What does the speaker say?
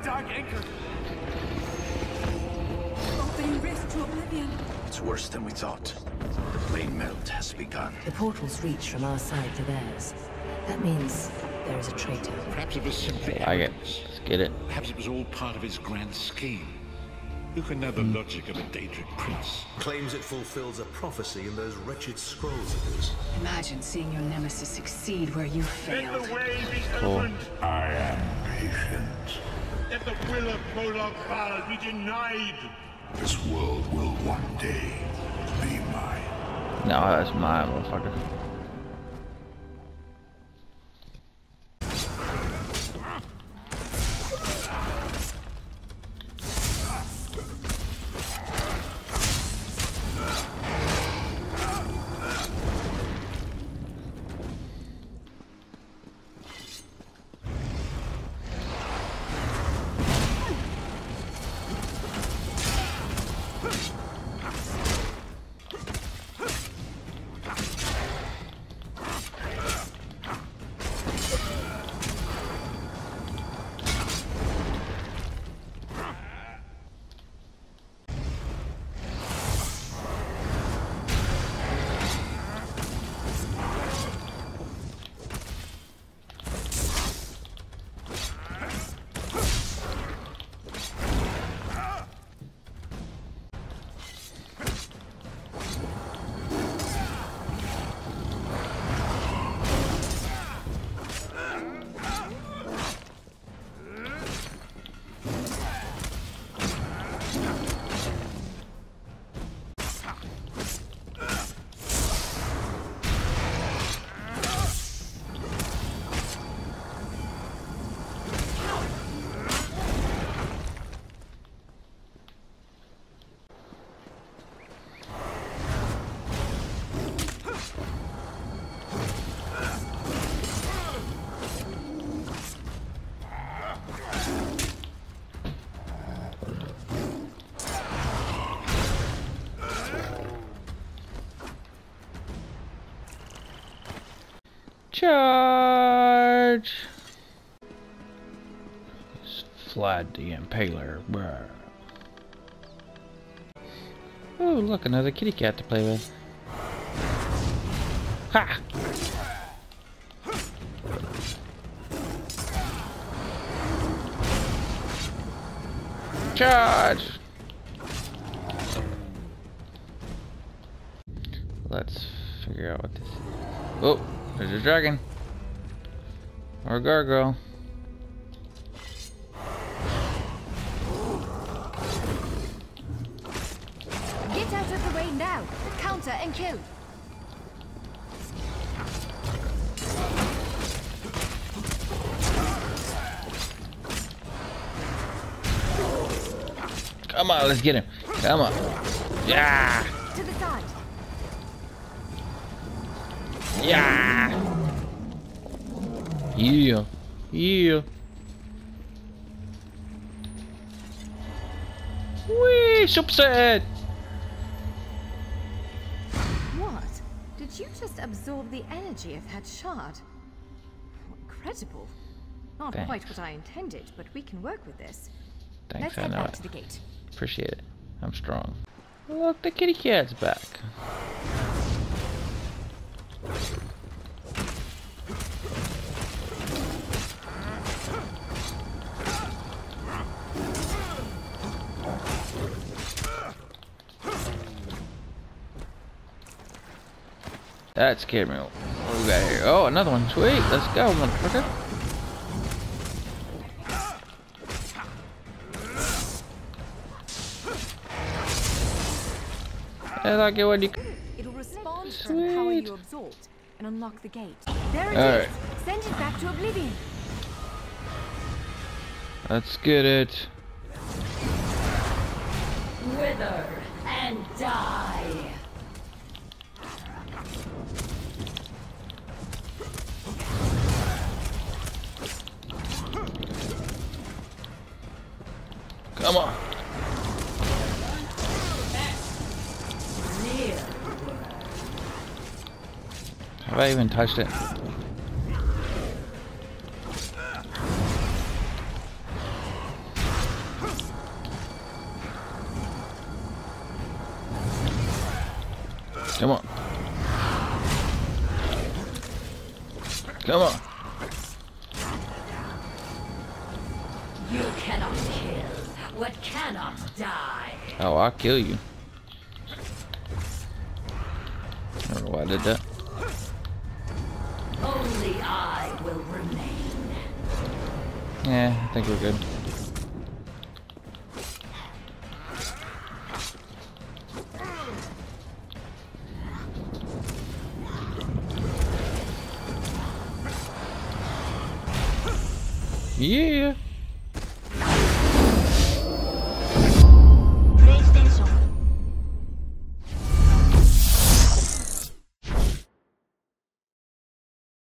dark anchor. Opening rift to oblivion. It's worse than we thought. The plane melt has begun. The portals reach from our side to theirs. That means there is a traitor. Perhaps it was simply Let's get it. Perhaps it was all part of his grand scheme. Who can know the logic of a Daedric prince? Claims it fulfills a prophecy in those wretched scrolls of his. Imagine seeing your nemesis succeed where you failed. Let the way be Cool. opened. I am patient. Let the will of Moloch be denied. This world will one day be mine. No, that's my motherfucker. Charge! Vlad the Impaler. Bruh. Oh, look, another kitty cat to play with. Ha! Charge! Let's figure out what this is. Oh, there's a dragon. Or a gargoyle. Get out of the way now. Counter and kill. Come on, let's get him. Come on. Yeah. To the side. Yeah. Yeah. Yeah. Whee! Superset! What? Did you just absorb the energy of that shard? Incredible. Not Thanks. quite what I intended, but we can work with this. Thanks, Let's I head know back it. to the gate. Appreciate it. I'm strong. Look, the kitty cat's back. That scared me. What do we got here? Oh, another one. Sweet. Let's go, motherfucker. I like it when you. It'll respond to Sweet. the power you absorbed and unlock the gate. There it Alright. is. Send it back to oblivion. Let's get it. Wither and die. Come on. Have I even touched it? Come on. Come on. You cannot kill what cannot die. Oh, I'll kill you. I don't know why I did that. Only I will remain. Yeah, I think we're good. Yeah.